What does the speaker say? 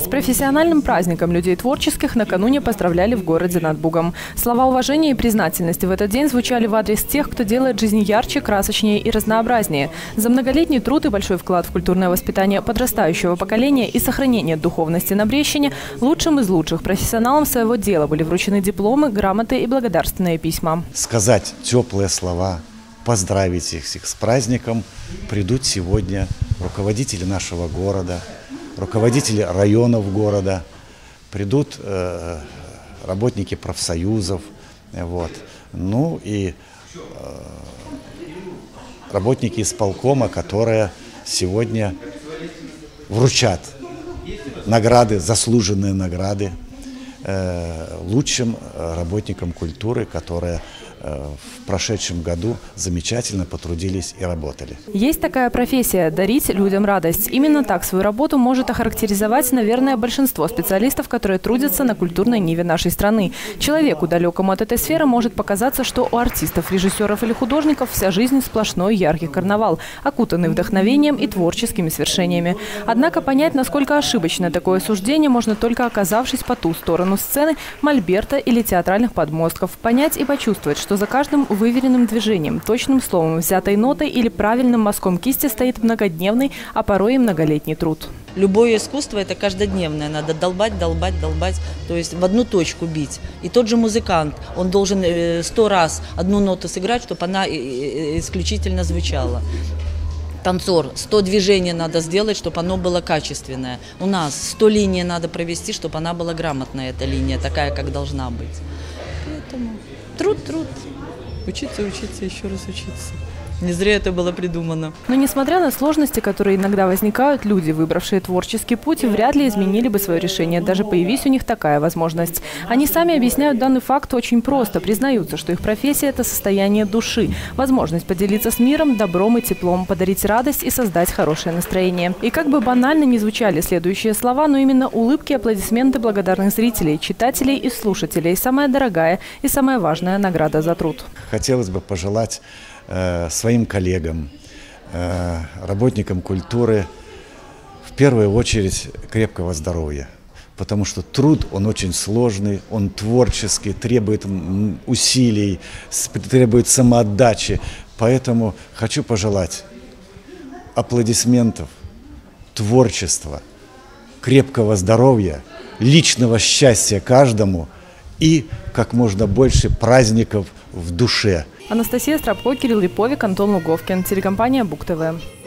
С профессиональным праздником людей творческих накануне поздравляли в городе над Бугом. Слова уважения и признательности в этот день звучали в адрес тех, кто делает жизнь ярче, красочнее и разнообразнее. За многолетний труд и большой вклад в культурное воспитание подрастающего поколения и сохранение духовности на Брещине лучшим из лучших профессионалам своего дела были вручены дипломы, грамоты и благодарственные письма. Сказать теплые слова, поздравить их с праздником придут сегодня руководители нашего города, руководители районов города, придут работники профсоюзов, ну и работники исполкома, которые сегодня вручат награды, заслуженные награды лучшим работникам культуры, которые в прошедшем году замечательно потрудились и работали. Есть такая профессия – дарить людям радость. Именно так свою работу может охарактеризовать, наверное, большинство специалистов, которые трудятся на культурной ниве нашей страны. Человеку, далекому от этой сферы, может показаться, что у артистов, режиссеров или художников вся жизнь сплошной яркий карнавал, окутанный вдохновением и творческими свершениями. Однако понять, насколько ошибочно такое суждение, можно только оказавшись по ту сторону сцены, мольберта или театральных подмостков. Понять и почувствовать, что за каждым выверенным движением, точным словом, взятой нотой или правильным мазком кисти стоит многодневный, а порой и многолетний труд. Любое искусство – это каждодневное. Надо долбать, то есть в одну точку бить. И тот же музыкант, он должен 100 раз одну ноту сыграть, чтобы она исключительно звучала. Танцор, 100 движений надо сделать, чтобы оно было качественное. У нас 100 линий надо провести, чтобы она была грамотная, эта линия, такая, как должна быть. Поэтому труд. Учиться, еще раз учиться. Не зря это было придумано. Но несмотря на сложности, которые иногда возникают, люди, выбравшие творческий путь, вряд ли изменили бы свое решение, даже появись у них такая возможность. Они сами объясняют данный факт очень просто, признаются, что их профессия – это состояние души, возможность поделиться с миром, добром и теплом, подарить радость и создать хорошее настроение. И как бы банально ни звучали следующие слова, но именно улыбки, аплодисменты благодарных зрителей, читателей и слушателей – самая дорогая и самая важная награда за труд. Хотелось бы пожелать своим коллегам, работникам культуры, в первую очередь крепкого здоровья. Потому что труд, он очень сложный, он творческий, требует усилий, требует самоотдачи. Поэтому хочу пожелать аплодисментов, творчества, крепкого здоровья, личного счастья каждому и как можно больше праздников в душе. Анастасия Стропко, Кирилл Липовик, Антон Луговкин, телекомпания Буг ТВ.